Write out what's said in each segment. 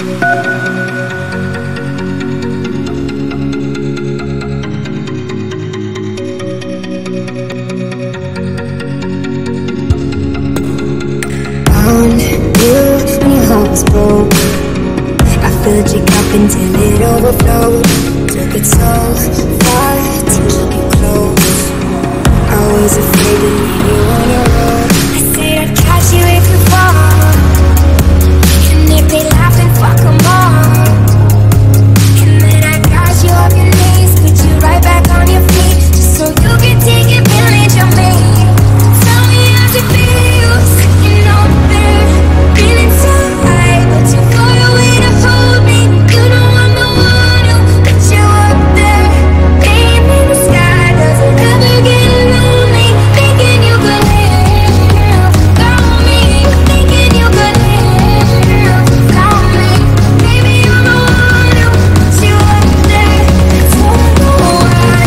Filled your cup until it overflowed. Took it so far to keep you close. I was afraid to leave you on your own. I said I'd catch you if you fall, and if they laugh then fuck them all. And then I got you off your knees, put you right back on your feet, just so you can take advantage of me. Tell me how's it feel, sitting on the bed, feeling so high, but too far away to hold me. You know I'm the one who put you up there, aim in the sky, does it ever get lonely? Thinking you could have found me, thinking you could have found me. Baby, I'm the one who put you up there, don't know why.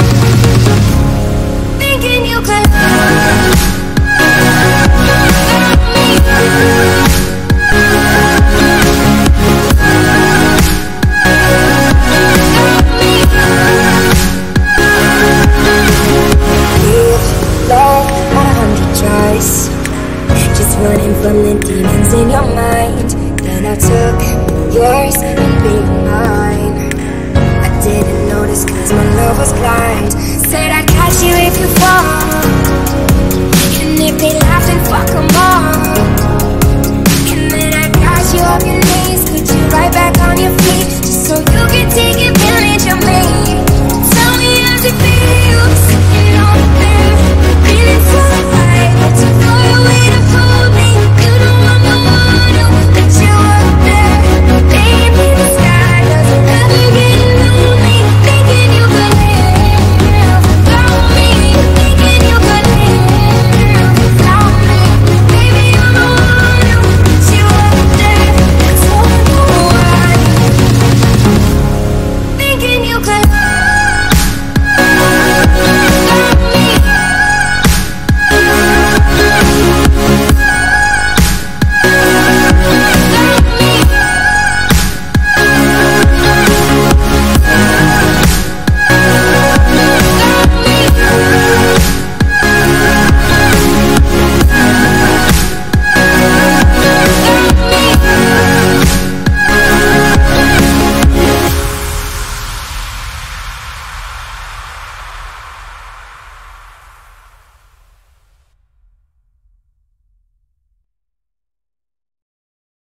Thinking you could have just running from the demons in your mind. Then I took yours and being mine. I didn't notice cause my love was blind. Said I'd catch you if you fall, and if they laugh then fuck them all.